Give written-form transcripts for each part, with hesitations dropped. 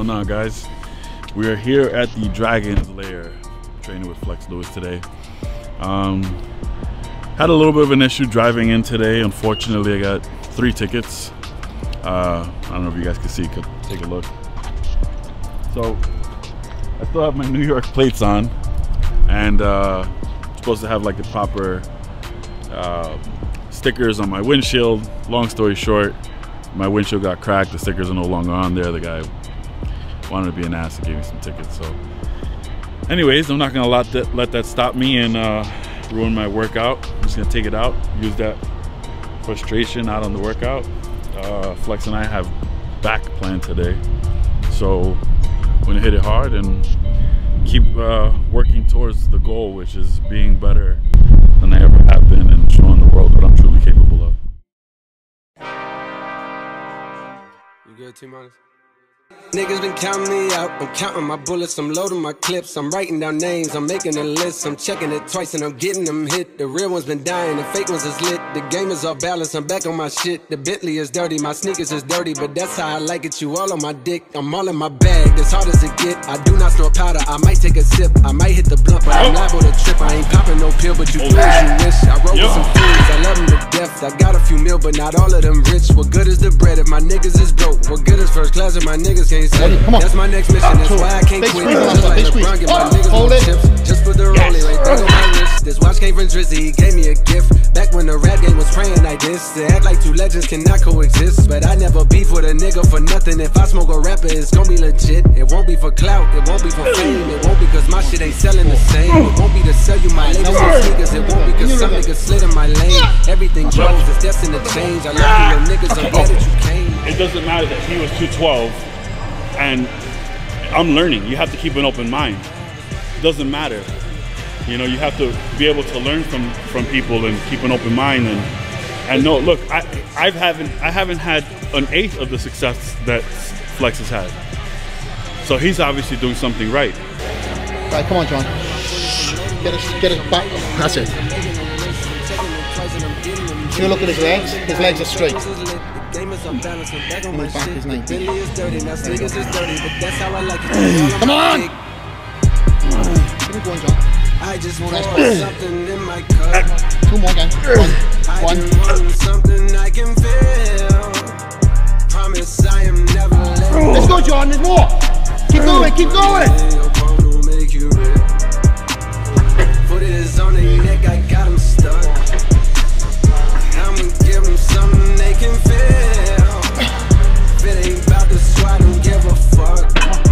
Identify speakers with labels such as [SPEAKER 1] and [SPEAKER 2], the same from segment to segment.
[SPEAKER 1] going on, guys? We are here at the Dragons Lair, training with Flex Lewis today. Had a little bit of an issue driving in today. Unfortunately, I got 3 tickets. I don't know if you guys can see, take a look. So I still have my New York plates on, and supposed to have like the proper stickers on my windshield. Long story short, my windshield got cracked. The stickers are no longer on there. The guy wanted to be an ass and gave me some tickets. So anyways, I'm not gonna let that stop me and ruin my workout. I'm just gonna take it out, use that frustration out on the workout. Flex and I have back planned today, so I'm gonna hit it hard and keep working towards the goal, which is being better than I ever have been and showing the world what I'm truly capable of.
[SPEAKER 2] You good, T-minus? Niggas been counting me out, I'm counting my bullets, I'm loading my clips, I'm writing down names, I'm making a list, I'm checking it twice and I'm getting them hit. The real ones been dying, the fake ones is lit, the game is off balance, I'm back on my shit. The Bentley is dirty, my sneakers is dirty, but that's how I like it, you all on my dick. I'm all in my bag, as hard as it get. I do not store powder, I might take a sip, I might hit the blunt, but I'm liable to trip. I ain't popping no pill, but you do as you wish. I roll with some fiends, I love them to death. I got a few mil, but not all of them rich. What good is the bread if my niggas is broke? What good is first class if my niggas can't say? That's my next mission, that's why I can't quit. Just like LeBron, get my niggas on chips. Just put the rolling right there on my wrist. This watch came from Drizzy, he gave me a gift. Back when the rap game was praying like this. To act like two legends cannot coexist. But I never beef with a nigga for nothing. If I smoke a rapper, it's gonna be legit. It won't be for clout, it won't be for fame. It won't be cause my shit ain't selling the same. It won't be to sell you my latest sneakers. It won't be cause some niggas slid in my lane. Everything grows, it's destined to change. I love you little niggas, I'm glad that you came.
[SPEAKER 1] It doesn't matter that he was 212 and I'm learning. You have to keep an open mind. It doesn't matter. You know, you have to be able to learn from people and keep an open mind and no, look, I haven't had an eighth of the success that Flex has had. So he's obviously doing something right.
[SPEAKER 3] Right, come on, John. Get it back. That's it. If you look at his legs are straight. And his back is 90. Come on! Give me one, John.
[SPEAKER 2] I just want something in my cup.
[SPEAKER 3] 2 more again. One.
[SPEAKER 2] Something I can feel. Promise I am never letting.
[SPEAKER 3] Let's go, John. There's more. Keep going. Keep going.
[SPEAKER 2] Foot is on their neck. I got them stuck. I'ma give them something they can feel. If it ain't about the squad, don't give a fuck.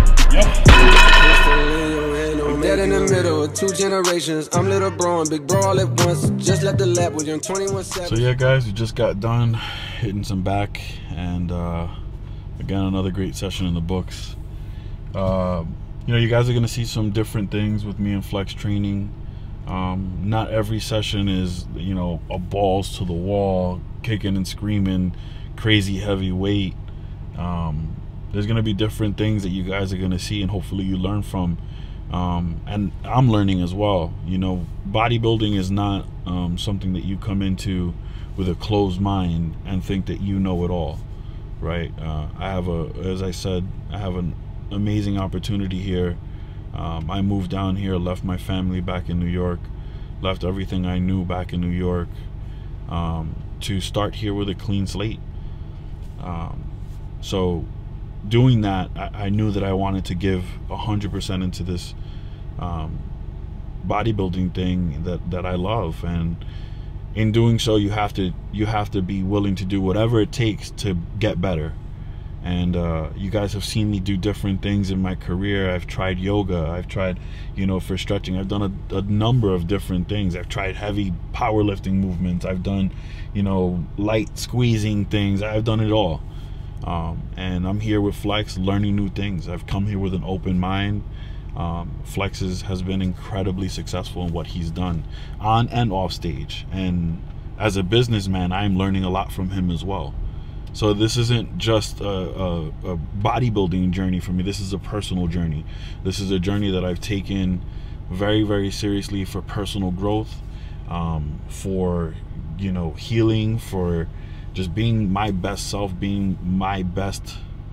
[SPEAKER 2] I'm dead in the middle of 2 generations. I'm little bro and big bro all at once. Just left the lab with young 21 7.
[SPEAKER 1] So yeah, guys, we just got done hitting some back, and again, another great session in the books. You know, you guys are gonna see some different things with me and Flex training. Not every session is, you know, a balls to the wall, kicking and screaming, crazy heavy weight. There's gonna be different things that you guys are gonna see, and hopefully you learn from. And I'm learning as well. You know, bodybuilding is not something that you come into with a closed mind and think that you know it all, right? As I said, I have an amazing opportunity here. I moved down here, left my family back in New York, left everything I knew back in New York, to start here with a clean slate. So doing that, I knew that I wanted to give 100% into this bodybuilding thing that I love, and in doing so, you have to be willing to do whatever it takes to get better. And you guys have seen me do different things in my career. I've tried yoga, I've tried, you know, for stretching, I've done a number of different things. I've tried heavy powerlifting movements, I've done, you know, light squeezing things, I've done it all. And I'm here with Flex learning new things. I've come here with an open mind. Flex has been incredibly successful in what he's done on and off stage, and as a businessman, I'm learning a lot from him as well. So this isn't just a bodybuilding journey for me. This is a personal journey. This is a journey that I've taken very, very seriously for personal growth, for, you know, healing, for just being my best self, being my best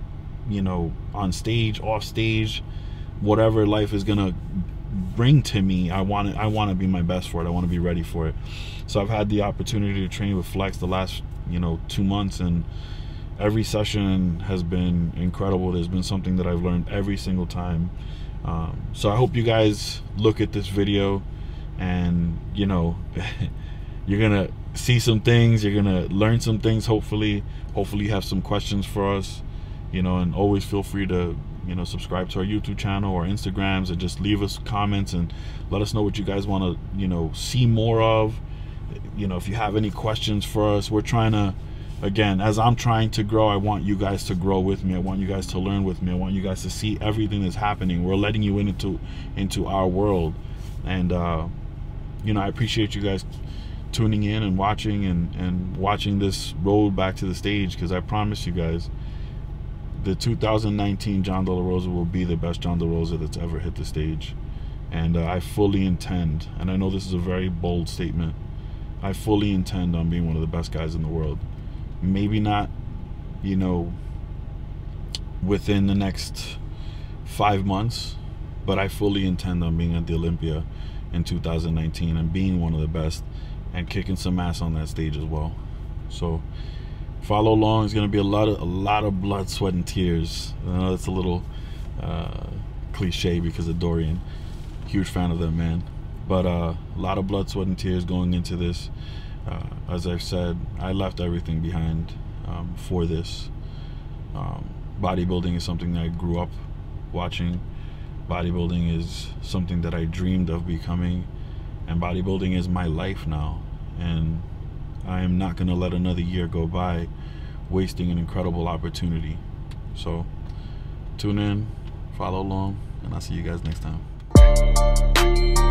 [SPEAKER 1] you know, on stage, off stage, whatever life is gonna bring to me, I want to be my best for it. I want to be ready for it. So I've had the opportunity to train with Flex the last, you know, 2 months, and every session has been incredible. There's been something that I've learned every single time. So I hope you guys look at this video and, you know, you're gonna see some things, you're gonna learn some things. Hopefully you have some questions for us, you know, and always feel free to, you know, subscribe to our YouTube channel or Instagrams, and just leave us comments and let us know what you guys want to, you know, see more of. You know, if you have any questions for us, we're trying to, again, as I'm trying to grow, I want you guys to grow with me. I want you guys to learn with me. I want you guys to see everything that's happening. We're letting you into our world. And you know, I appreciate you guys tuning in and watching and watching this road back to the stage, because I promise you guys, the 2019 John De La Rosa will be the best John De La Rosa that's ever hit the stage. And I fully intend, and I know this is a very bold statement, I fully intend on being one of the best guys in the world. Maybe not, you know, within the next 5 months, but I fully intend on being at the Olympia in 2019 and being one of the best and kicking some ass on that stage as well. So follow along. It's gonna be a lot of blood, sweat, and tears. I know that's a little cliche because of Dorian. Huge fan of that man. But a lot of blood, sweat, and tears going into this. As I've said, I left everything behind for this. Bodybuilding is something that I grew up watching. Bodybuilding is something that I dreamed of becoming, and bodybuilding is my life now. And I am not going to let another year go by wasting an incredible opportunity. So tune in, follow along, and I'll see you guys next time.